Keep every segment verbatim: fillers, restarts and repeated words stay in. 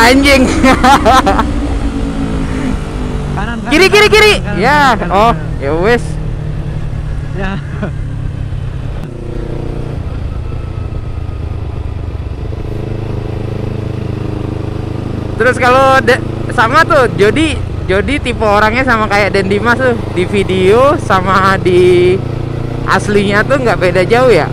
anjing. Kanan, kanan, Kiri kiri kanan, kiri. kanan, Ya, kanan, kanan, oh, kanan. ya wes. Ya. Terus kalau de- sama tuh Jody, Jody tipe orangnya sama kayak Den Dimas tuh, di video sama di aslinya tuh nggak beda jauh ya.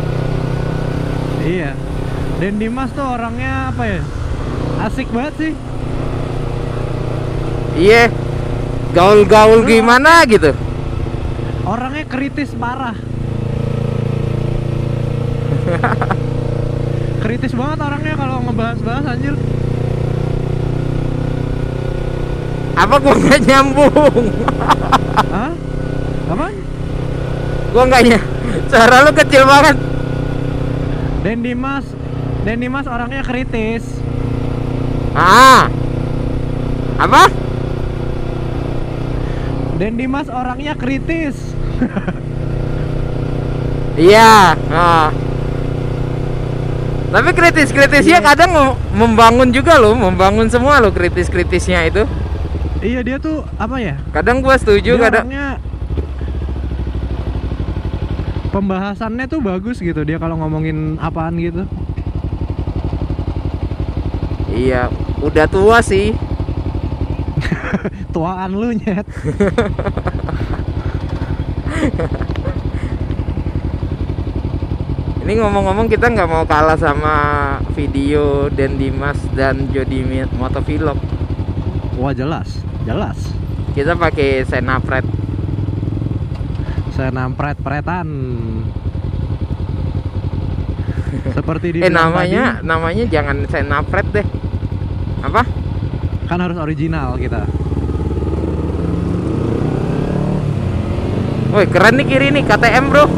Iya. Dan Dimas tuh orangnya apa ya? Asik banget sih. Iya, gaul-gaul gimana gitu. Orangnya kritis parah. Kritis banget orangnya kalau ngebahas-bahas anjir. Apa gua nggak nyambung? Hah? Apa? Gua nggak ny- suara lu kecil banget. Dan Dimas, Dan Dimas orangnya kritis. Ah, apa? Dan Dimas orangnya kritis. Iya. Ah. Tapi kritis-kritisnya Iya. kadang mem- membangun juga loh, membangun semua loh kritis-kritisnya itu. Iya, dia tuh apa ya? Kadang gua setuju, Dia kadang orangnya pembahasannya tuh bagus gitu dia kalau ngomongin apaan gitu. iya, udah tua sih. Tuaan lu nyet. Ini ngomong-ngomong kita nggak mau kalah sama video Dan Dimas dan Jody Motovlog. Wah, jelas, jelas. Kita pakai Senapret. Saya nampret-pretan. Seperti di Eh namanya namanya jangan Senapret deh. Apa? kan harus original kita. Woi keren nih kiri nih K T M bro.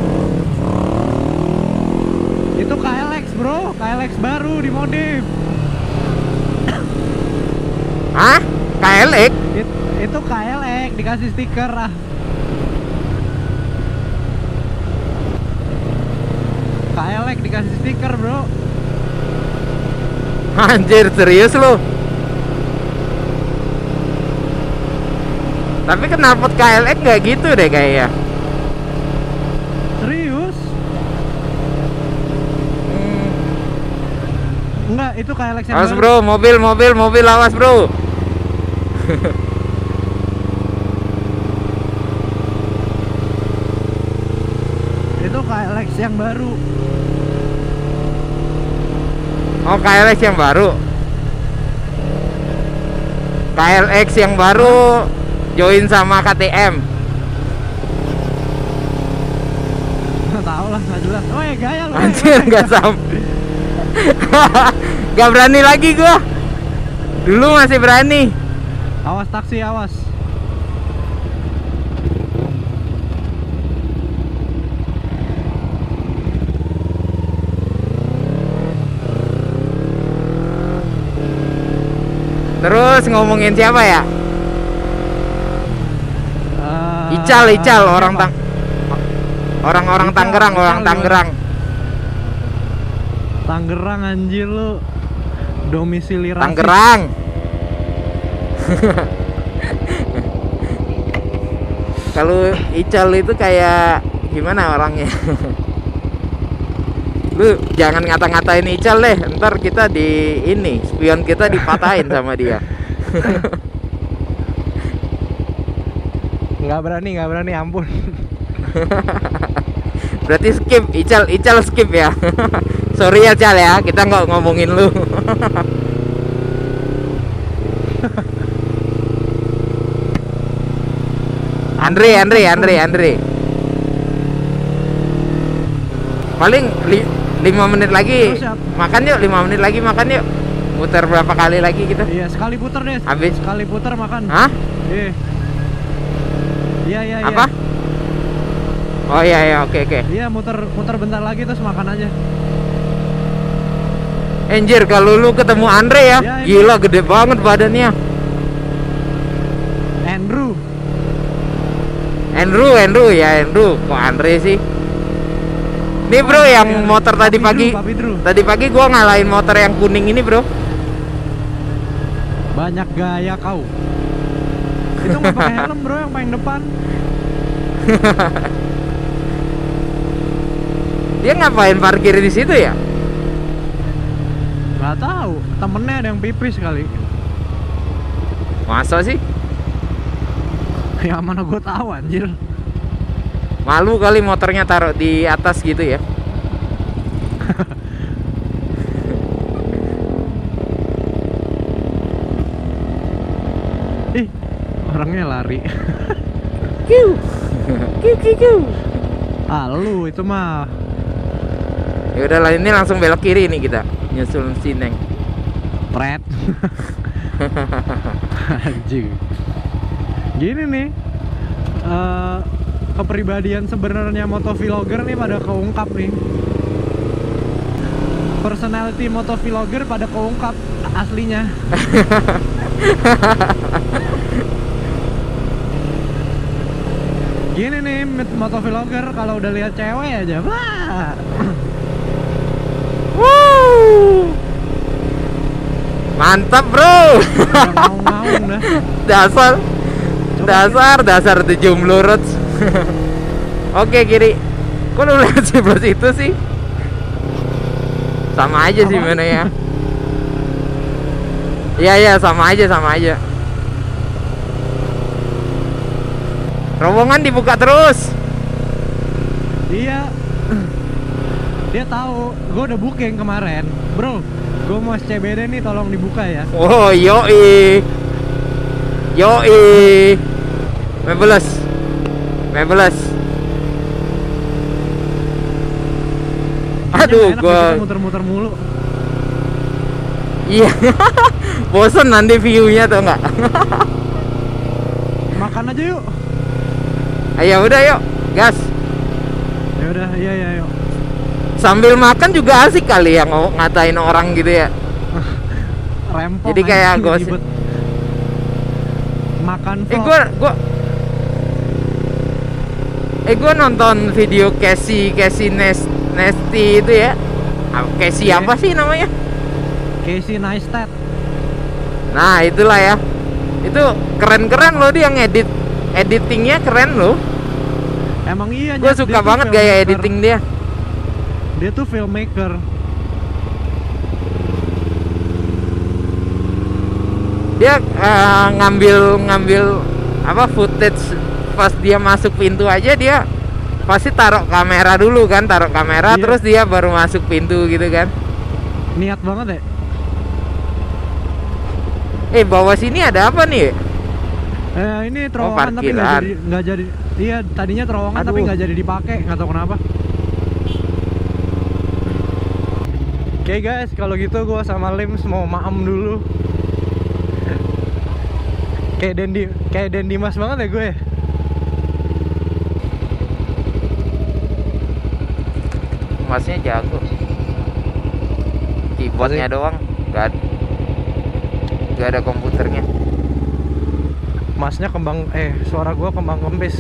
Itu K L X bro, K L X baru dimodif. Hah? K L X? It, itu K L X dikasih stiker ah. K L X dikasih stiker bro. Anjir serius lu? Tapi kenapa K L X nggak gitu deh kayaknya? Serius? Hmm. Enggak, itu K L X yang Awas baru. bro, mobil mobil mobil awas bro. Itu K L X yang baru. Oh K L X yang baru. K L X yang baru join sama K T M. Nggak tahu lah, nggak jelas. Oh ya gaya loh. Anjir nggak sam. Gak berani lagi gua. Dulu masih berani. Awas taksi, awas. Terus ngomongin siapa ya? Uh, Ical, Ical orang siapa? tang orang-orang Ical, Tangerang, Ical orang gimana? Tangerang. Tangerang anjir lu. Domisili rasis. Tangerang. Kalau Ical itu kayak gimana orangnya? Lu jangan ngata-ngatain Ical deh, ntar kita di ini spion kita dipatahin sama dia. Nggak berani, nggak berani, ampun. Berarti skip Ical, Ical skip ya. Sorry ya Cal ya, kita nggak ngomongin lu. Andre, Andre, Andre, Andre. Paling li lima menit lagi Terus, Yap? makan yuk, lima menit lagi makan yuk. Muter berapa kali lagi kita? Iya, sekali puter deh. Habis. Sekali puter makan. Hah? Iya. Iya, iya, iya. Apa? Oh iya iya oke oke. Iya, muter muter bentar lagi terus makan aja. Anjir kalau lu ketemu Andre ya, Ya, ini. gila gede banget badannya. Andrew. Andrew, Andrew ya Andrew. Kok Andre sih? Nih bro Oh, yang iya. motor tadi Papi pagi. Drew, Papi Drew. Tadi pagi gua ngalahin motor yang kuning ini bro. Banyak gaya kau. Itu nggak pakai helm bro, yang paling depan. Dia ngapain parkir di situ ya? Nggak tahu, temennya ada yang pipis kali. Masa sih? Ya mana gue tahu anjir. Malu kali motornya taruh di atas gitu ya. Ih, orangnya lari. Kiu. Kiu kiu kiu. Ah lu itu mah. Ya udahlah, ini langsung belok kiri nih kita. Nyusul Sineng. Pret. Anjing. Gini nih. Uh, kepribadian sebenarnya motovlogger nih pada keungkap nih. Personality motovlogger pada keungkap aslinya. Gini nih motovlogger kalau udah lihat cewek aja, wah. Wow. Mantap bro. Ngaung-ngaung dah. Dasar. Dasar, dasar The Jomblo Roads. Oke kiri. Kok lu lihat sebelah situ sih? Sama aja sih mana ya? Iya iya sama aja sama aja. Rombongan dibuka terus. Iya. Dia tahu, gue udah booking kemarin, bro. Gue mau S C B D nih, tolong dibuka ya. Oh yoi, yoi, mebeles, mebeles. Aduh, gue muter-muter mulu. Iya, bosan nanti view-nya tuh nggak? Makan aja yuk. Ayo udah yuk, gas. Ya udah, iya iya yuk. Sambil makan juga asik kali ya ngatain orang gitu ya. Rempong. Jadi kayak gosip. Makan vlog. Eh gua gua Eh gua nonton video Casey Casey Nest Nesty itu ya. Casey yeah. apa sih namanya? Casey Neistat. Nah, itulah ya. Itu keren-keren loh dia ngedit. Editingnya keren loh. Emang iya. Gua suka banget gaya editing dia. Dia tuh filmmaker. Dia uh, ngambil ngambil apa footage pas dia masuk pintu aja, dia pasti taruh kamera dulu kan, taruh kamera iya. Terus dia baru masuk pintu gitu kan. Niat banget ya. Eh bawah sini ada apa nih? Eh ini terowongan oh, tapi nggak jadi nggak jadi. Iya tadinya terowongan Aduh. Tapi nggak jadi dipakai, nggak tahu kenapa. Oke okay guys, kalau gitu gue sama Lims mau maem dulu. Kayak Dendi, kayak Dendi Mas banget ya gue. Masnya jago. Keyboardnya doang, gak, gak ada komputernya. Masnya kembang, eh suara gue kembang kempis.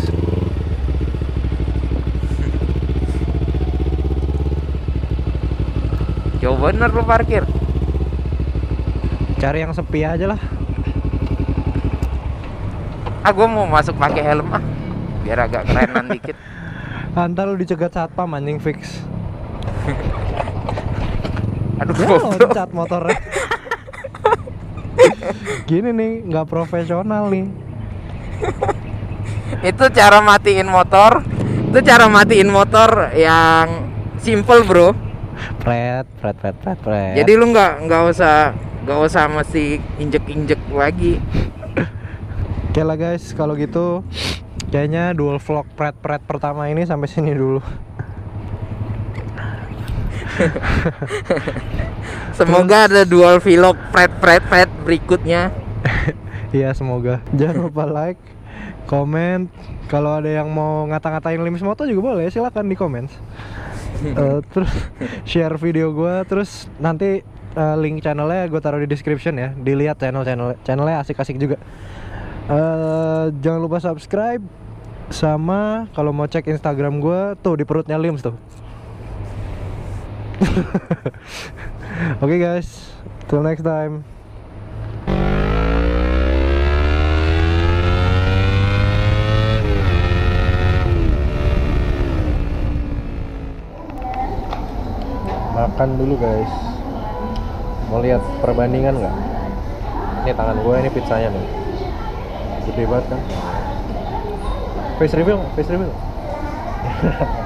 Jauh bener lu parkir. Cari yang sepi aja lah. Ah gue mau masuk pakai helm ah, biar agak kerenan dikit. Antar lu dicegat satpam anjing fix. Aduh ya loncat motornya. Gini nih nggak profesional nih. Itu cara matiin motor. Itu cara matiin motor yang simple bro. Pret, pret, pret, pret, pret. Jadi lu nggak nggak usah nggak usah mesti injek-injek lagi. Oke lah guys, kalau gitu kayaknya dual vlog pret-pret pertama ini sampai sini dulu. Semoga ada dual vlog pret-pret-pret berikutnya. Iya semoga. Jangan lupa like, komen. Kalau ada yang mau ngata-ngatain Lims Moto juga boleh, silakan di komen. uh, terus share video gue, terus nanti uh, link channelnya gue taruh di description ya. Dilihat channel-channel channelnya asik-asik juga. Uh, jangan lupa subscribe. Sama kalau mau cek Instagram gue tuh di perutnya Lims tuh. Oke okay guys, till next time. makan dulu guys. Mau lihat perbandingan nggak? Ini tangan gue, ini pizzanya nih. Gede banget kan? Face reveal, face reveal.